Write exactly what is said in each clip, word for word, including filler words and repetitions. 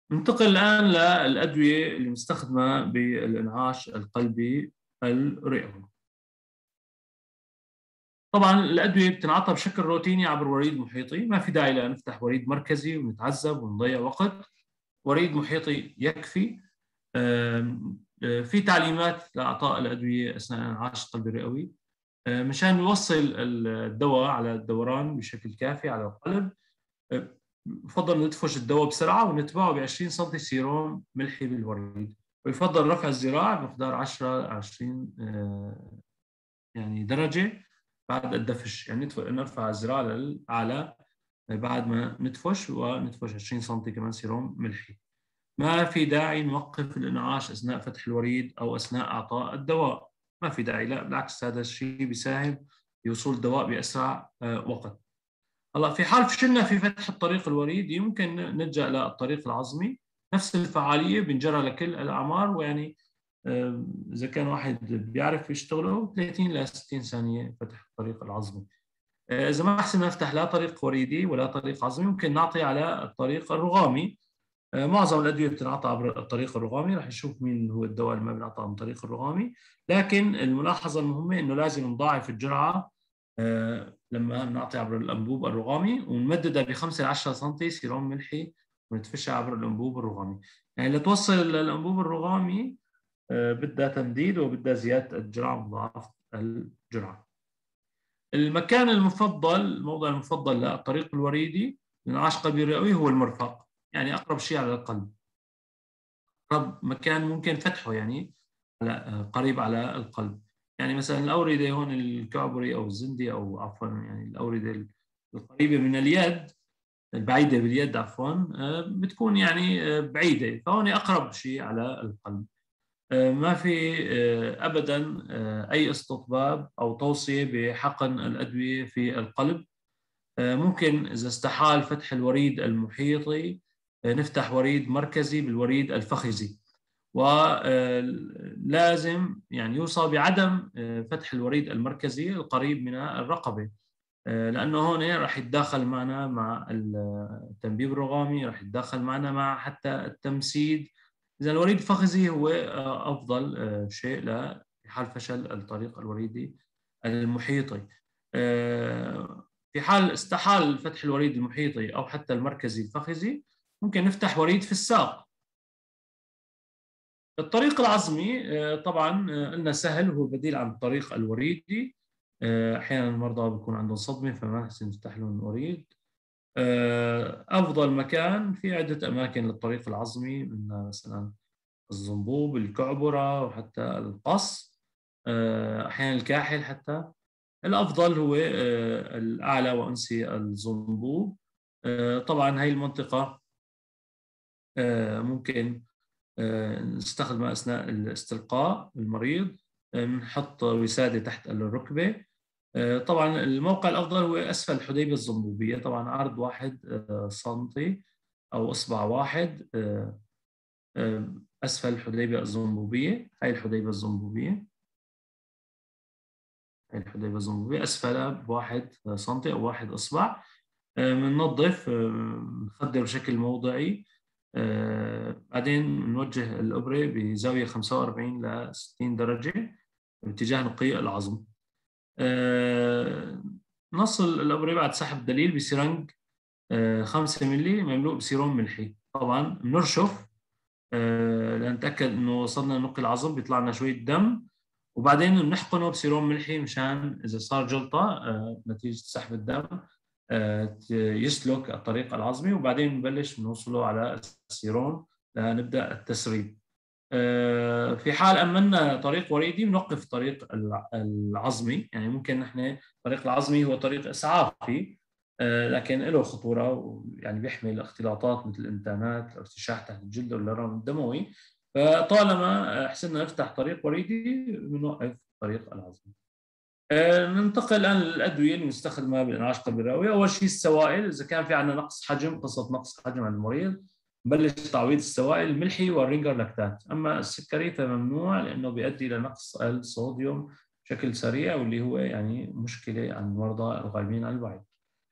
ننتقل الآن للأدوية المستخدمة بالإنعاش القلبي الرئوي. طبعا الأدوية بتنعطى بشكل روتيني عبر وريد محيطي، ما في داعي لنفتح وريد مركزي ونتعذب ونضيع وقت. وريد محيطي يكفي. آم، آه، في تعليمات لإعطاء الأدوية أثناء الإنعاش القلبي الرئوي آه، مشان يوصل الدواء على الدوران بشكل كافي على القلب. يفضل ندفش الدواء بسرعة ونتبعه ب عشرين سم سيروم ملحي بالوريد، ويفضل رفع الذراع بمقدار عشرة عشرين آه، يعني درجة بعد الدفش، يعني نرفع الذراع للأعلى بعد ما ندفش، وندفش عشرين سم كمان سيروم ملحي. ما في داعي نوقف الإنعاش أثناء فتح الوريد أو أثناء إعطاء الدواء، ما في داعي، لا بالعكس هذا الشيء بيساهم بوصول الدواء بأسرع آه، وقت. هلا في حال فشلنا في فتح الطريق الوريدي يمكن نلجأ للطريق العظمي، نفس الفعالية بنجرى لكل الأعمار، ويعني آه، إذا كان واحد بيعرف يشتغله ثلاثين إلى ستين ثانية فتح الطريق العظمي. آه، إذا ما أحسن نفتح لا طريق وريدي ولا طريق عظمي ممكن نعطي على الطريق الرغامي. آه، معظم الأدوية بتنعطى عبر الطريق الرغامي، رح نشوف مين هو الدواء اللي ما بينعطى عن طريق الرغامي، لكن الملاحظة المهمة إنه لازم نضاعف الجرعة آه، لما نعطي عبر الأنبوب الرغامي، ونمددها ب خمسة إلى عشرة سم سيروم ملحي ونتفشها عبر الأنبوب الرغامي. يعني لتوصل الأنبوب الرغامي آه، بدها تمديد وبدها زيادة الجرعة مضاعفة الجرعة. المكان المفضل، الموضع المفضل للطريق الوريدي للإنعاش القلبي الرئوي هو المرفق، يعني أقرب شيء على القلب، أقرب مكان ممكن فتحه يعني على قريب على القلب. يعني مثلا الأوردة هون الكعبري أو الزندي، أو عفوا يعني الأوردة القريبة من اليد، البعيدة باليد عفوا، آه، بتكون يعني آه، بعيدة، فهون أقرب شيء على القلب. آه، ما في آه، أبدا آه، أي استطباب أو توصية بحقن الأدوية في القلب. آه، ممكن إذا استحال فتح الوريد المحيطي آه، نفتح وريد مركزي بالوريد الفخذي، ولازم يعني يوصى بعدم آه، فتح الوريد المركزي القريب من الرقبة، آه، لأنه هون راح يتداخل معنا مع التنبيب الرغامي، راح يتداخل معنا مع حتى التمسيد. إذا الوريد الفخذي هو آه، أفضل آه، شيء في حال فشل الطريق الوريدي المحيطي. آه، في حال استحال فتح الوريد المحيطي أو حتى المركزي الفخذي ممكن نفتح وريد في الساق. الطريق العظمي آه، طبعا آه، قلنا سهل، هو بديل عن الطريق الوريدي. آه، احيانا المرضى بيكون عندهم صدمه فما نحسن نفتح لهم وريد. آه، افضل مكان في عده اماكن للطريق العظمي، منها مثلا الزنبوب، الكعبره، وحتى القص، آه، احيانا الكاحل حتى. الافضل هو آه، الاعلى وانسي الزنبوب. آه، طبعا هي المنطقه آه، ممكن آه، نستخدمها أثناء الاستلقاء المريض. آه، نحط وسادة تحت الركبة. آه، طبعا الموقع الأفضل هو أسفل الحديبة الزنبوبية، طبعا عرض واحد آه، سنتي أو إصبع واحد آه، آه، أسفل الحديبة الزنبوبية. هاي الحديبة الزنبوبية، هاي الحديبة الزنبوبية أسفلها بواحد سنتي أو واحد إصبع. بننظف، بنخدر بشكل موضعي. آه، بعدين بنوجه الإبرة بزاوية خمسة وأربعين ل ستين درجة باتجاه نقي العظم. آه، نصل الإبرة بعد سحب دليل بسرنج آه، خمسة مللي مملوء بسيروم ملحي. طبعا بنرشف آه، لنتأكد إنه وصلنا لنقي العظم، بيطلع لنا شوية دم، وبعدين بنحقنه بسيروم ملحي مشان إذا صار جلطة آه، نتيجة سحب الدم آه، يسلك الطريق العظمي، وبعدين نبلش نوصله على السيروم لنبدأ التسريب. آه، في حال أمنا طريق وريدي بنوقف طريق العظمي، يعني ممكن نحن الطريق العظمي هو طريق إسعافي آه، لكن له خطورة، ويعني بيحمل اختلاطات مثل الانتانات، الارتشاح تحت الجلد والورم الدموي. فطالما حسنا نفتح طريق وريدي بنوقف طريق العظمي. آه، ننتقل الآن للأدوية اللي نستخدمها بالإنعاش القلبي الرئوي. أول شيء السوائل، إذا كان في عندنا نقص حجم، قصة نقص حجم عند المريض، نبلش تعويض السوائل الملحي والرينجر لاكتات. أما السكري فممنوع لأنه بيؤدي إلى نقص الصوديوم بشكل سريع، واللي هو يعني مشكلة عند المرضى الغالبين عن الوعي.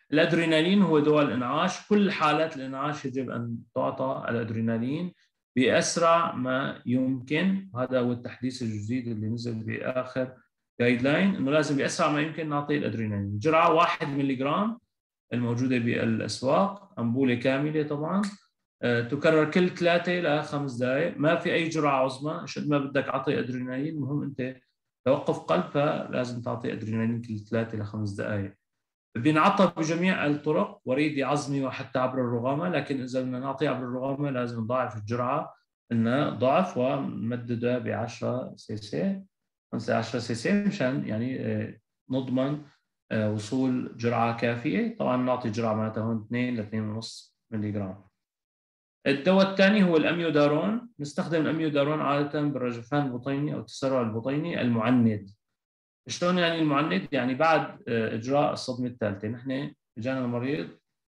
الأدرينالين هو دواء الإنعاش، كل حالات الإنعاش يجب أن تعطى الأدرينالين بأسرع ما يمكن. هذا هو التحديث الجديد اللي نزل بآخر جايد لاين، إنه لازم بأسرع ما يمكن نعطي الأدرينالين. جرعة واحد ملي جرام الموجودة بالأسواق، أنبولة كاملة طبعا، أه تكرر كل ثلاثة إلى خمس دقائق. ما في أي جرعة عظمى، قد ما بدك أعطي أدرينالين، المهم أنت توقف قلب فلازم تعطي أدرينالين كل ثلاثة إلى خمس دقائق. بينعطى بجميع الطرق، وريدي عظمي وحتى عبر الرغامة، لكن إذا بدنا نعطي عبر الرغامة لازم نضاعف الجرعة، إنها ضعف ونمددها ب عشرة سي سي، خمسة عشر سي سي، مشان يعني نضمن وصول جرعة كافية. طبعا نعطي جرعة معناتها هون اثنين ل اثنين ونص ملي جرام. الدواء الثاني هو الأميودارون. نستخدم الأميودارون عادة بالرجفان البطيني أو التسرع البطيني المعند. شلون يعني المعند؟ يعني بعد اجراء الصدمه الثالثه، نحن اجانا المريض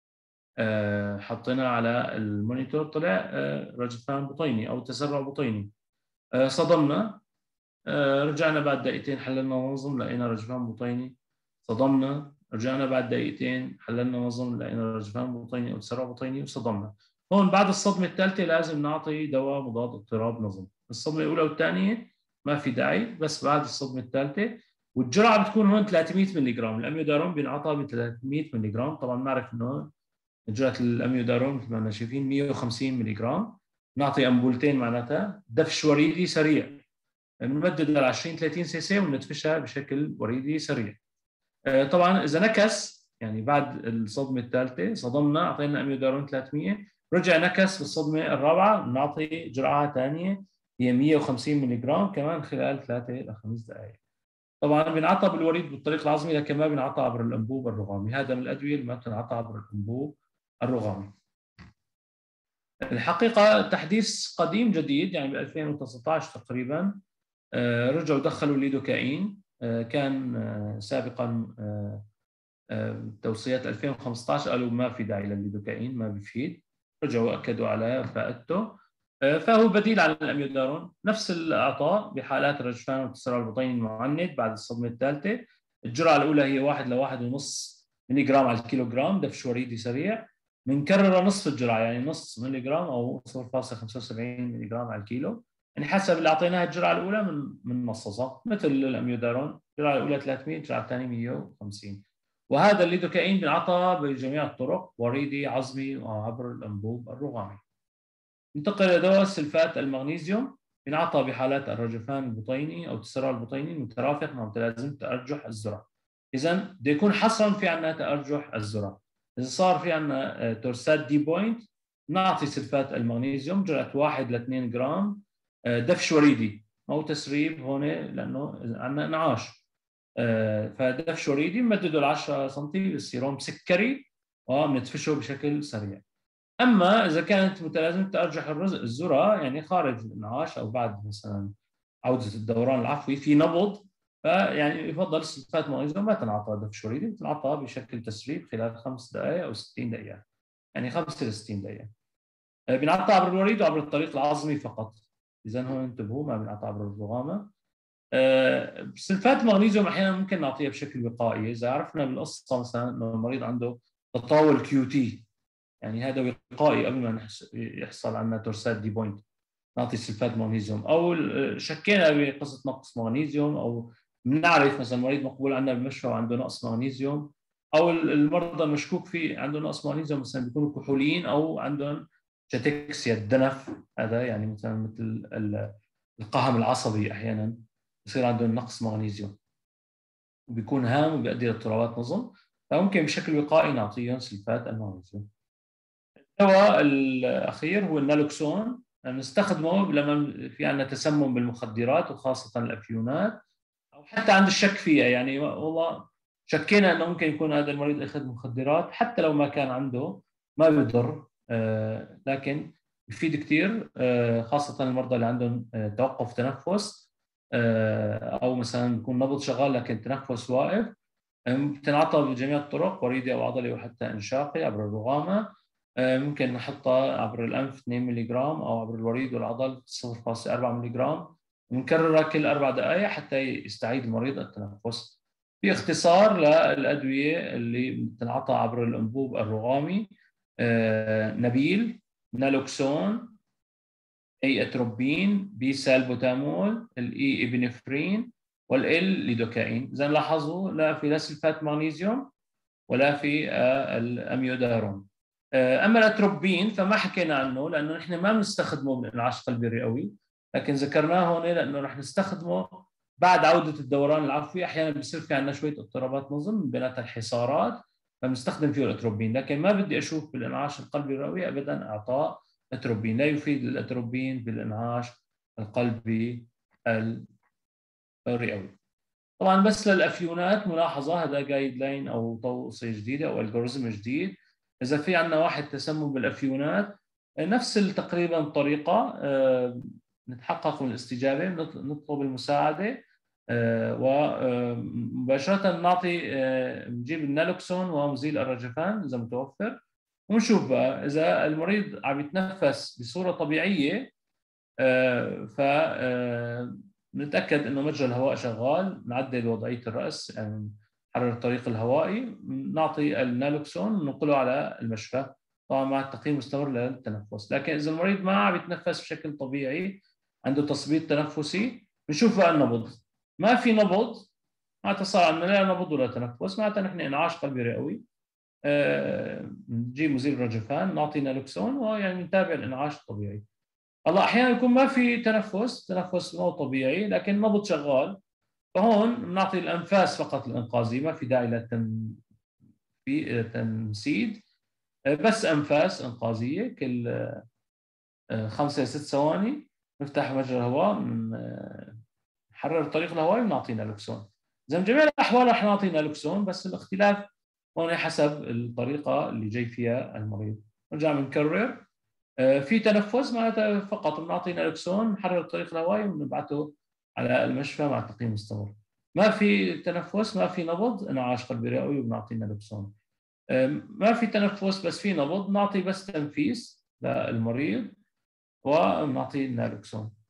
حطيناه على المونيتور، طلع رجفان بطيني او تسرع بطيني، صدمنا، رجعنا بعد دقيقتين حللنا نظم لقينا رجفان بطيني، صدمنا، رجعنا بعد دقيقتين حللنا نظم لقينا رجفان بطيني او تسرع بطيني وصدمنا. هون بعد الصدمه الثالثه لازم نعطي دواء مضاد اضطراب نظم. الصدمه الاولى والثانيه ما في داعي، بس بعد الصدمه الثالثه. والجرعه بتكون هون ثلاثمئة ملي جرام. الاميودارون بينعطى ب ثلاثمئة ملي جرام. طبعا بنعرف انه جرعه الاميودارون مثل ما شايفين مئة وخمسين ملي جرام. نعطي امبولتين معناتها دفش وريدي سريع، بنمدد ل عشرين ثلاثين سي سي وندفشها بشكل وريدي سريع. طبعا اذا نكس، يعني بعد الصدمه الثالثه صدمنا اعطينا اميودارون ثلاثمئة، رجع نكس بالصدمه الرابعه، بنعطي جرعه ثانيه هي مئة وخمسين ملي جرام كمان خلال ثلاثة الى خمس دقائق. طبعا بينعطى بالوريد بالطريق العظمي، لكن ما بينعطى عبر الانبوب الرغامي. هذا من الادويه اللي ما بتنعطى عبر الانبوب الرغامي. الحقيقه تحديث قديم جديد، يعني ب ألفين وتسعة عشر تقريبا رجعوا دخلوا الليدوكاين. كان سابقا توصيات ألفين وخمسة عشر قالوا ما في داعي للليدوكاين، ما بيفيد، رجعوا اكدوا على فائدته. فهو بديل عن الاميودارون، نفس الاعطاء بحالات الرجفان والتسرع البطيني المعند بعد الصدمه الثالثه. الجرعه الاولى هي واحد لواحد ونص ملي جرام على الكيلوغرام دفش وريدي سريع، بنكررها نصف الجرعه، يعني نص ملي جرام او صفر فاصلة خمسة وسبعين ملي جرام على الكيلو، يعني حسب اللي اعطيناها الجرعه الاولى من بننصصها، مثل الاميودارون الجرعه الاولى ثلاثمئة، الجرعه الثانيه مئة وخمسين. وهذا الليدوكاين بينعطى بجميع الطرق، وريدي، عظمي، وعبر الانبوب الرغامي. ننتقل الى دواء سلفات المغنيسيوم. بينعطى بحالات الرجفان البطيني او التسرع البطيني المترافق مع متلازمه تارجح الذره. اذا بده يكون حصرا في عندنا تارجح الذره. اذا صار في عندنا تورسات دي بوينت، نعطي سلفات المغنيسيوم جرعه واحد ل اثنين جرام دفش وريدي، او تسريب هون لانه عندنا انعاش. فدفش وريدي بنمدده ل عشرة سم بالسيروم سكري وبندفشه بشكل سريع. اما اذا كانت متلازمه تارجح الذره، يعني خارج الانعاش او بعد مثلا عوده الدوران العفوي في نبض، فيعني يفضل سلفات مغنيسيوم ما تنعطى دفش وريدي، تنعطى بشكل تسريب خلال خمس دقائق او ستين دقيقه، يعني خمسة ل ستين دقيقه. بينعطى عبر الوريد وعبر الطريق العظمي فقط. اذا هون انتبهوا، ما بينعطى عبر الرغامه. أه سلفات المغنيسيوم احيانا ممكن نعطيها بشكل وقائي، اذا عرفنا بالقصه مثلا انه المريض عنده تطاول كيو تي، يعني هذا وقائي قبل ما يحصل عندنا تورسات دي بوينت، نعطي سلفات مغنيسيوم. او شكينا بقصه نقص مغنيسيوم، او بنعرف مثلا مريض مقبول عندنا بالمشفى وعنده نقص مغنيسيوم، او المرضى المشكوك فيه عنده نقص مغنيسيوم مثلا بيكونوا كحوليين او عندهم كاتكسيا الدنف، هذا يعني مثلا مثل القهم العصبي احيانا بصير عندهم نقص مغنيسيوم وبيكون هام وبيؤدي لاضطرابات نظم، فممكن بشكل وقائي نعطيهم سلفات المغنيسيوم. الدواء الاخير هو النالوكسون. نستخدمه لما في عندنا تسمم بالمخدرات وخاصه الافيونات، او حتى عند الشك فيها، يعني والله شكينا انه ممكن يكون هذا المريض اخذ مخدرات، حتى لو ما كان عنده ما بيضر، آه لكن بفيد كثير، آه خاصه المرضى اللي عندهم آه توقف تنفس، آه او مثلا بيكون نبض شغال لكن تنفس واقف. بتنعطى بجميع الطرق، وريدي او عضلي وحتى انشاقي عبر الرغامه. ممكن نحطها عبر الانف اثنين ملي جرام او عبر الوريد والعضل صفر فاصلة أربعة ملي جرام، ونكررها كل اربع دقائق حتى يستعيد المريض التنفس. في اختصار للادويه اللي بتنعطى عبر الانبوب الرغامي، نبيل، نالوكسون، اي اتروبين، بي سالبوتامول، الاي ابنفرين، والال ليدوكاين. اذا لاحظوا لا في لا سلفات مغنيسيوم ولا في الاميودارون. اما الاتروبين فما حكينا عنه لانه نحن ما بنستخدمه بالانعاش القلبي الرئوي، لكن ذكرناه هون لانه رح نستخدمه بعد عوده الدوران العفوي. احيانا بيصير في عندنا شويه اضطرابات نظم من بيناتها الحصارات، فبنستخدم فيه الاتروبين، لكن ما بدي اشوف بالانعاش القلبي الرئوي ابدا اعطاء اتروبين. لا يفيد الاتروبين بالانعاش القلبي الرئوي. طبعا بس للافيونات ملاحظه، هذا جايد لاين او توصيه جديده او الجوريزم جديد. اذا في عندنا واحد تسمم بالافيونات نفس تقريبا الطريقه، نتحقق من الاستجابه، نطلب المساعده ومباشره نعطي نجيب النالوكسون ومزيل الرجفان اذا متوفر، ونشوف بقى اذا المريض عم يتنفس بصوره طبيعيه ف نتاكد انه مجرى الهواء شغال، نعدل وضعيه الراس يعني نحرر الطريق الهوائي، نعطي النالوكسون وننقله على المشفى طبعا مع التقييم المستمر للتنفس. لكن اذا المريض ما عم يتنفس بشكل طبيعي، عنده تثبيط تنفسي، بنشوف بقى النبض. ما في نبض معناتها صار عندنا لا نبض ولا تنفس، معناتها نحن انعاش قلبي رئوي. أه نجيب مزيل رجفان، نعطي نالوكسون ويعني نتابع الانعاش الطبيعي. الله احيانا يكون ما في تنفس، تنفس مو طبيعي لكن نبض شغال، فهون بنعطي الانفاس فقط الانقاذيه، ما في داعي للتنسيد، بس انفاس انقاذيه كل خمسة ست ثواني نفتح مجرى الهواء، نحرر الطريق الهوائي ونعطي نالوكسون. اذا بجميع الاحوال رح نعطي نالوكسون، بس الاختلاف هون حسب الطريقه اللي جاي فيها المريض. نرجع بنكرر، في تنفس معناتها فقط بنعطي نالوكسون، نحرر الطريق الهوائي ونبعته على المشفى مع التقييم المستمر. ما في تنفس، ما في نبض، انعاش قلبي رئوي وبنعطي نالوكسون. ما في تنفس بس في نبض، نعطي بس تنفيس للمريض ونعطي نالوكسون.